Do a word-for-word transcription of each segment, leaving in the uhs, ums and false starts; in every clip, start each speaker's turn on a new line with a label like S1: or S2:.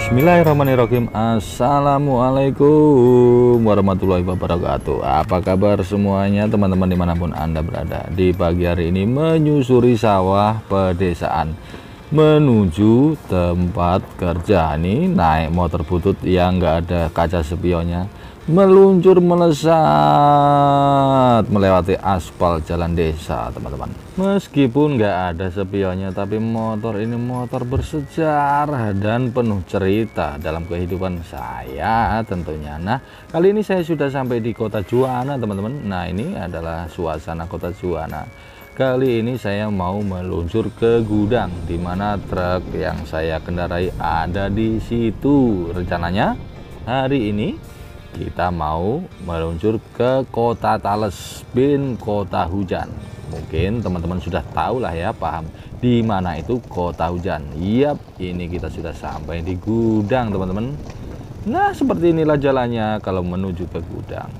S1: Bismillahirrahmanirrahim. Assalamualaikum warahmatullahi wabarakatuh. Apa kabar semuanya teman-teman dimanapun Anda berada. Di pagi hari ini menyusuri sawah pedesaan menuju tempat kerja. Ini naik motor butut yang nggak ada kaca spionnya, meluncur melesat melewati aspal jalan desa teman-teman. Meskipun nggak ada spionnya, tapi motor ini motor bersejarah dan penuh cerita dalam kehidupan saya tentunya. Nah, kali ini saya sudah sampai di Kota Juwana teman-teman. Nah, ini adalah suasana Kota Juwana. Kali ini saya mau meluncur ke gudang di mana truk yang saya kendarai ada di situ. Rencananya hari ini kita mau meluncur ke Kota Tales bin Kota Hujan. Mungkin teman-teman sudah tahu lah ya, paham di mana itu Kota Hujan. Yap, ini kita sudah sampai di gudang teman-teman. Nah, seperti inilah jalannya kalau menuju ke gudang.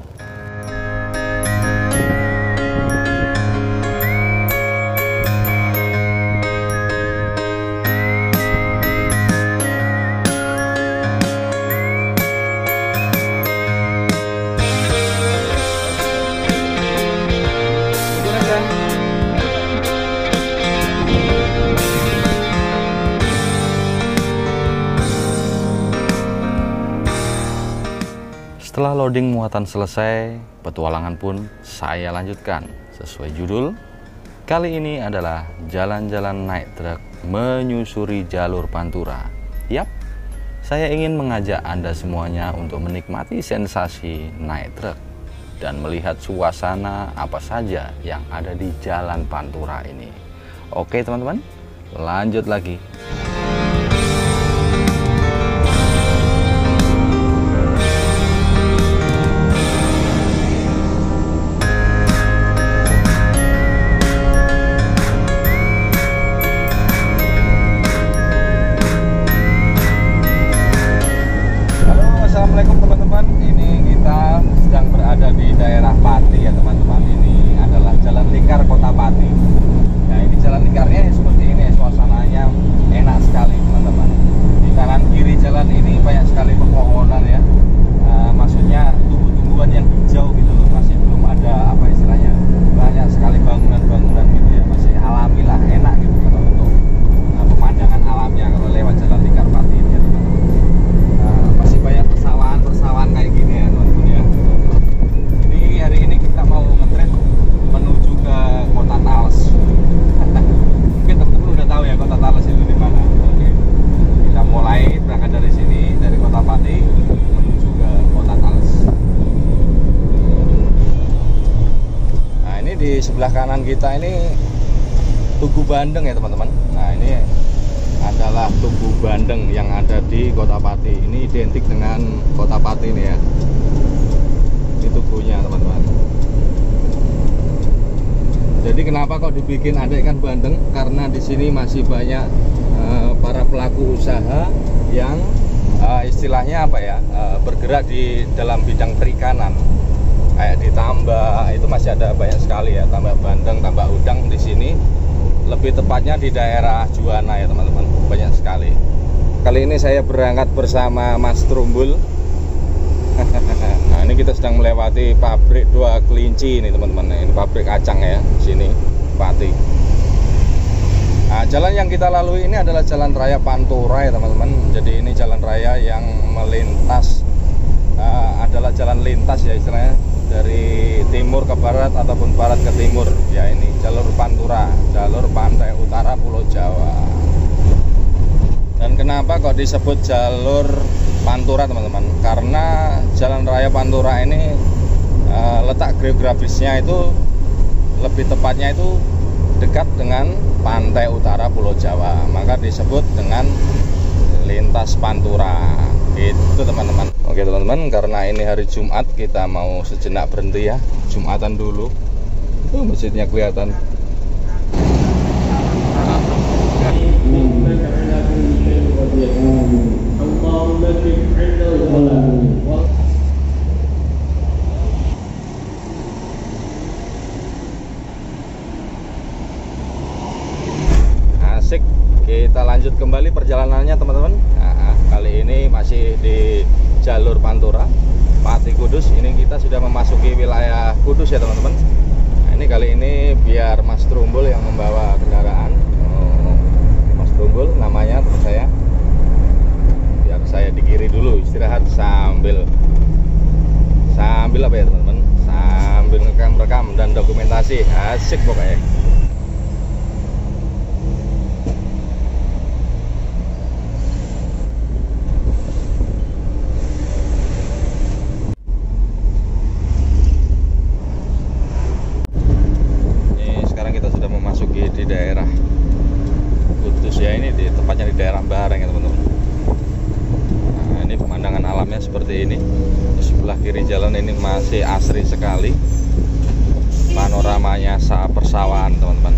S1: Setelah loading muatan selesai, petualangan pun saya lanjutkan. Sesuai judul, kali ini adalah jalan-jalan naik truk menyusuri jalur Pantura. Yap, saya ingin mengajak Anda semuanya untuk menikmati sensasi naik truk dan melihat suasana apa saja yang ada di jalan Pantura ini. Oke teman-teman, lanjut lagi.
S2: Assalamualaikum teman-teman, ini kita sedang berada di daerah Pati ya teman-teman. Ini adalah jalan lingkar Kota Pati. Nah, ini jalan lingkarnya seperti ini, suasananya enak sekali teman-teman. Di kanan kiri jalan ini banyak sekali pepohonan ya, uh, maksudnya tumbuh-tumbuhan yang hijau gitu loh, masih belum ada apa istilahnya, banyak sekali bangunan-bangunan gitu ya, masih alami lah, enak gitu kalau untuk uh, pemandangan alamnya kalau lewat jalan lingkar Pati ini ya teman-teman. Masih banyak persawahan-persawahan kayak gini ya teman-teman ya. Ini hari ini kita mau ngetrip menuju ke Kota Tales. Mungkin teman-teman udah tahu ya Kota Tales itu di mana. Oke, kita mulai berangkat dari sini, dari Kota Pati menuju ke Kota Tales. Nah, ini di sebelah kanan kita ini Tugu Bandeng ya teman-teman. Nah, ini adalah Tugu Bandeng yang ada di Kota Pati. Ini identik dengan Kota Pati ini ya. Ini tugunya teman-teman. Jadi kenapa kok dibikin ada ikan bandeng? Karena di sini masih banyak uh, para pelaku usaha yang uh, istilahnya apa ya, uh, bergerak di dalam bidang perikanan. Kayak di tambak itu masih ada banyak sekali ya, tambak bandeng, tambak udang di sini. Lebih tepatnya di daerah Juwana ya teman-teman, banyak sekali. Kali ini saya berangkat bersama Mas Trumbul. Nah, ini kita sedang melewati pabrik dua kelinci ini teman-teman. Ini pabrik kacang ya, sini Pati. Nah, jalan yang kita lalui ini adalah jalan raya Pantura ya teman-teman. Jadi ini jalan raya yang melintas, uh, adalah jalan lintas ya istilahnya, dari timur ke barat ataupun barat ke timur ya. Ini jalur Pantura, jalur pantai utara Pulau Jawa. Dan kenapa kok disebut jalur Pantura teman-teman? Karena jalan raya Pantura ini e, letak geografisnya itu lebih tepatnya itu dekat dengan pantai utara Pulau Jawa, maka disebut dengan lintas Pantura itu teman-teman. Oke teman-teman, karena ini hari Jumat kita mau sejenak berhenti ya, Jumatan dulu. Tuh masjidnya kelihatan. Asik, kita lanjut kembali perjalanannya teman-teman. Nah, Kali ini masih di jalur Pantura Pati Kudus. Ini kita sudah memasuki wilayah Kudus ya teman-teman. Nah, ini kali ini biar Mas Trumbul yang membawa kendaraan. Oh, Mas Trumbul namanya teman saya. Biar saya di kiri dulu istirahat sambil sambil apa ya teman-teman? Sambil rekam-rekam dan dokumentasi. Asik pokoknya. Di daerah Kudus ya, ini di tepatnya di daerah Bareng ya teman-teman. Nah, ini pemandangan alamnya seperti ini. Di sebelah kiri jalan ini masih asri sekali, panoramanya saat persawahan teman-teman.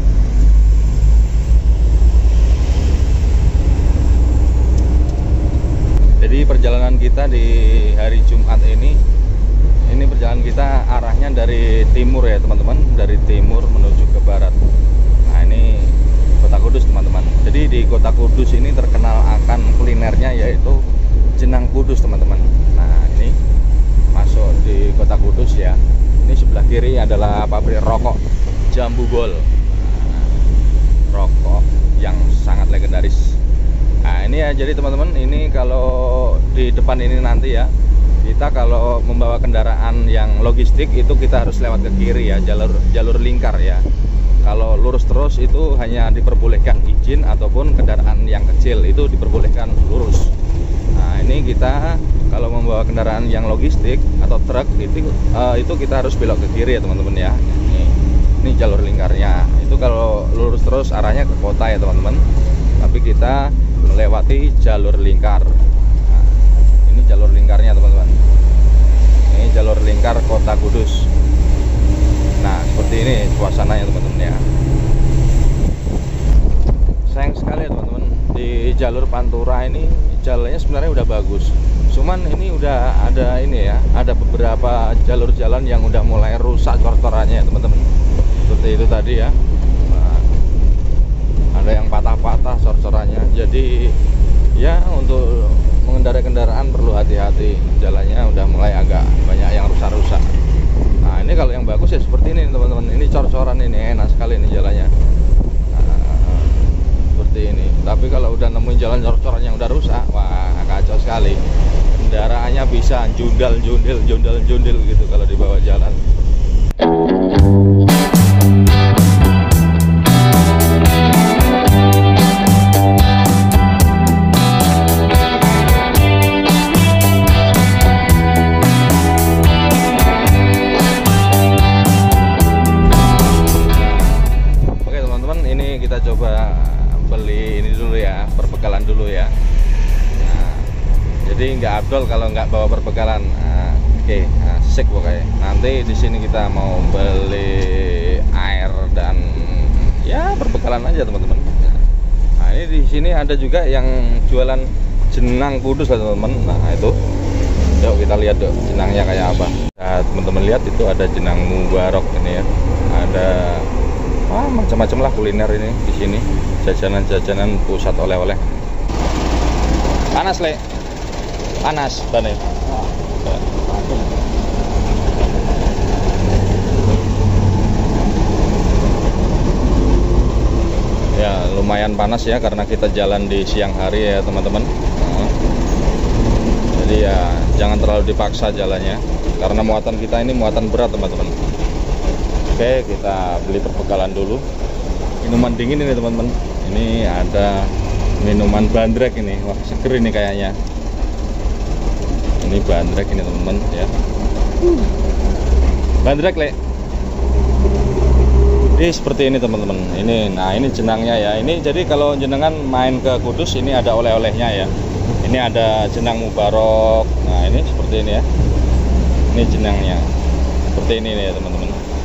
S2: Jadi perjalanan kita di hari Jumat ini ini perjalanan kita arahnya dari timur ya teman-teman, dari timur menuju ke barat. Ini Kota Kudus teman-teman. Jadi di Kota Kudus ini terkenal akan kulinernya yaitu jenang kudus teman-teman. Nah ini masuk di Kota Kudus ya. Ini sebelah kiri adalah pabrik rokok Jambu Bol. Nah, rokok yang sangat legendaris. Nah ini ya, jadi teman-teman, ini kalau di depan ini nanti ya, kita kalau membawa kendaraan yang logistik itu kita harus lewat ke kiri ya, jalur jalur lingkar ya. Kalau lurus terus itu hanya diperbolehkan izin, ataupun kendaraan yang kecil itu diperbolehkan lurus. Nah ini kita kalau membawa kendaraan yang logistik atau truk itu uh, itu kita harus belok ke kiri ya teman-teman ya. Ini, ini jalur lingkarnya. Itu kalau lurus terus arahnya ke kota ya teman-teman. Tapi kita melewati jalur lingkar. Nah, ini jalur lingkarnya teman-teman. Ini jalur lingkar Kota Kudus. Nah seperti ini suasananya teman-teman ya. Sayang sekali ya teman-teman, di jalur Pantura ini jalannya sebenarnya udah bagus, cuman ini udah ada ini ya, ada beberapa jalur jalan yang udah mulai rusak cor-corannya ya teman-teman. Seperti itu tadi ya. Nah, ada yang patah-patah cor-corannya. Jadi ya untuk mengendarai kendaraan perlu hati-hati, jalannya udah mulai agak banyak yang rusak-rusak. Nah ini kalau yang bagus ya seperti ini teman-teman. Ini cor-coran, ini enak sekali ini jalannya. Nah, seperti ini. Tapi kalau udah nemuin jalan cor-coran yang udah rusak, wah kacau sekali. Kendaraannya bisa jundal-jundil, jundal-jundil gitu kalau dibawa jalan. Kita coba beli ini dulu ya, perbekalan dulu ya. Nah, jadi nggak abdol kalau nggak bawa perbekalan. Nah, oke, nah, asik pokoknya. Nanti di sini kita mau beli air dan ya perbekalan aja teman-teman. Nah ini di sini ada juga yang jualan jenang kudus lah teman-teman. Nah itu, yuk kita lihat dong jenangnya kayak apa. Nah teman-teman lihat itu ada jenang mubarok ini ya. Ada ah, macam-macam lah kuliner ini di sini, jajanan-jajanan pusat oleh-oleh. Panas le, panas banget. Ya lumayan panas ya karena kita jalan di siang hari ya teman-teman. Nah, jadi ya jangan terlalu dipaksa jalannya karena muatan kita ini muatan berat teman-teman. Oke, kita beli perbekalan dulu. Minuman dingin ini teman-teman. Ini ada minuman bandrek ini. Wah, seger ini kayaknya. Ini bandrek ini teman-teman ya. Bandrek le. Ini seperti ini teman-teman. Ini, nah ini jenangnya ya. Ini jadi kalau jenengan main ke Kudus ini ada oleh-olehnya ya. Ini ada jenang mubarok. Nah ini seperti ini ya. Ini jenangnya. Seperti ini nih ya teman-teman.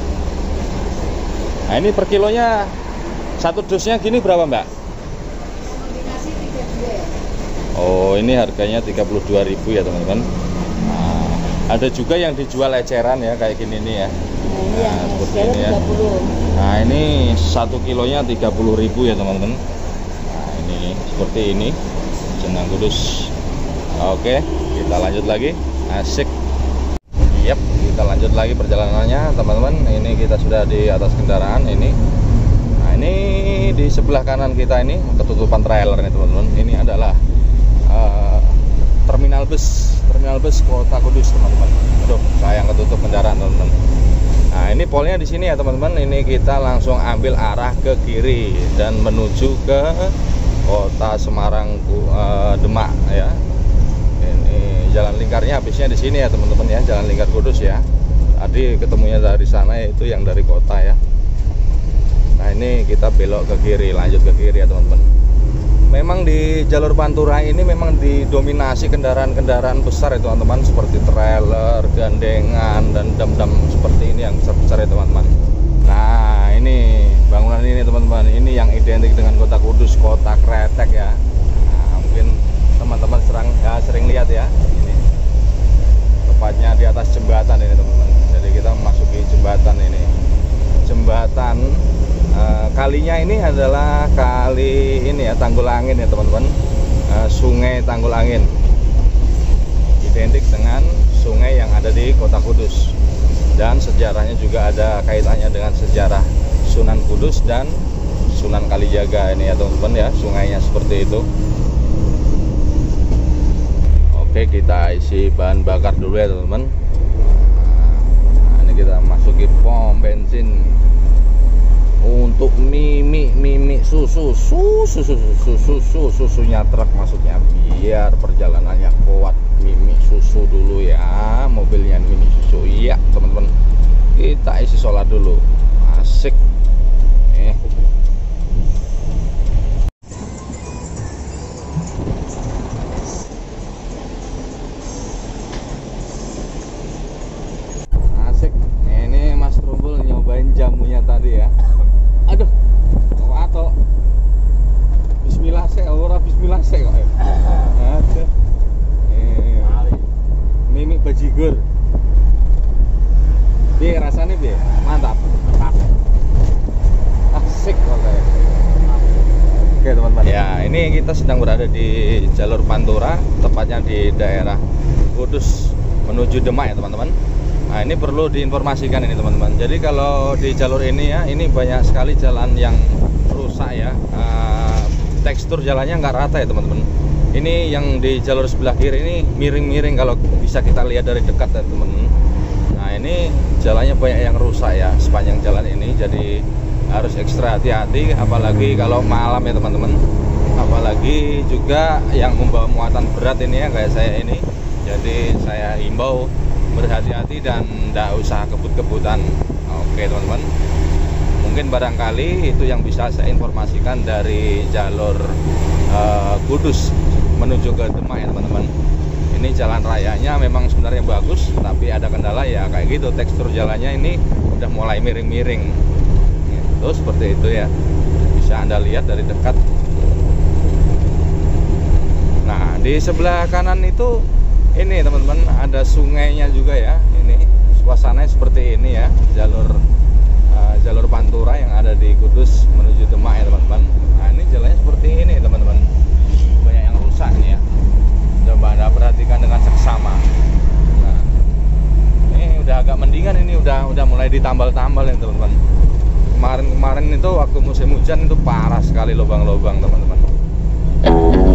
S2: Nah ini per kilonya satu dusnya gini berapa mbak?
S3: Kombinasi tiga puluh dua ya.
S2: Oh ini harganya tiga puluh dua ribu ya teman-teman. Nah, ada juga yang dijual eceran ya kayak gini nih ya.
S3: Nah ini
S2: Nah,
S3: yang
S2: seperti
S3: sekarang
S2: ini ya.
S3: tiga puluh.
S2: Nah ini satu kilonya tiga puluh ribu ya teman-teman. Nah ini seperti ini jenang kudus. Oke, kita lanjut lagi. Asik. Yap, kita lanjut lagi perjalanannya teman-teman. Ini kita sudah di atas kendaraan ini. Nah, ini di sebelah kanan kita ini ketutupan trailer nih teman-teman. Ini adalah uh, terminal bus, terminal bus Kota Kudus teman-teman. Aduh, sayang ketutup kendaraan teman-teman. Nah, ini polnya di sini ya teman-teman. Ini kita langsung ambil arah ke kiri dan menuju ke Kota Semarang, uh, Demak ya. Ini jalan lingkarnya habisnya di sini ya teman-teman ya, jalan lingkar Kudus ya. Tadi ketemunya dari sana, yaitu yang dari kota ya. Nah, ini kita belok ke kiri, lanjut ke kiri ya teman-teman. Memang di jalur Pantura ini memang didominasi kendaraan-kendaraan besar ya teman-teman, seperti trailer, gandengan, dan dam-dam seperti ini yang besar-besar ya teman-teman. Nah, ini bangunan ini teman-teman, ini yang identik dengan Kota Kudus, kota kretek ya. Nah, mungkin teman-teman sering, ya, sering lihat ya, ini tepatnya di atas jembatan ini teman-teman. Jadi kita memasuki jembatan ini, jembatan Uh, kalinya ini adalah kali ini ya, Tanggul Angin ya teman-teman, uh, Sungai Tanggul Angin, identik dengan sungai yang ada di Kota Kudus, dan sejarahnya juga ada kaitannya dengan sejarah Sunan Kudus dan Sunan Kalijaga ini ya teman-teman ya, sungainya seperti itu. Oke, kita isi bahan bakar dulu ya teman-teman. Nah, ini kita masuki pom bensin untuk mimi mimi susu susu susu susu susu susunya truk masuknya, biar perjalanannya kuat. Mimi susu dulu ya, mobilnya mimi susu. Iya teman-teman, kita isi solar dulu. Asik. Eh asik. Ini Mas Trumbul nyobain jamunya tadi ya. Aduh, wato. Bismillah sih, ora bismillah sih kok. Aduh. Eh, mimi bajigur. Piye rasanya piye? Mantap. Asik kok. Oke teman-teman. Ya, ini kita sedang berada di jalur Pantura, tepatnya di daerah Kudus menuju Demak ya teman-teman. Nah, ini perlu diinformasikan ini teman-teman. Jadi kalau di jalur ini ya, ini banyak sekali jalan yang rusak ya. Uh, tekstur jalannya nggak rata ya teman-teman. Ini yang di jalur sebelah kiri ini miring-miring kalau bisa kita lihat dari dekat ya teman-teman. Nah, ini jalannya banyak yang rusak ya sepanjang jalan ini. Jadi harus ekstra hati-hati, apalagi kalau malam ya teman-teman. Apalagi juga yang membawa muatan berat ini ya, kayak saya ini. Jadi saya himbau berhati-hati dan tidak usah kebut-kebutan. Oke teman-teman, mungkin barangkali itu yang bisa saya informasikan dari jalur uh, Kudus menuju ke Demak ya teman-teman. Ini jalan rayanya memang sebenarnya bagus, tapi ada kendala ya kayak gitu, tekstur jalannya ini udah mulai miring-miring itu, seperti itu ya, bisa Anda lihat dari dekat. Nah, di sebelah kanan itu ini teman-teman ada sungainya juga ya. Ini suasananya seperti ini ya, jalur uh, jalur Pantura yang ada di Kudus menuju Demak ya teman-teman. Nah, ini jalannya seperti ini teman-teman, banyak yang rusak nih ya. Coba Anda perhatikan dengan seksama. Nah, ini udah agak mendingan, ini udah udah mulai ditambal-tambal ya teman-teman. Kemarin-kemarin itu waktu musim hujan itu parah sekali lubang-lubang teman-teman.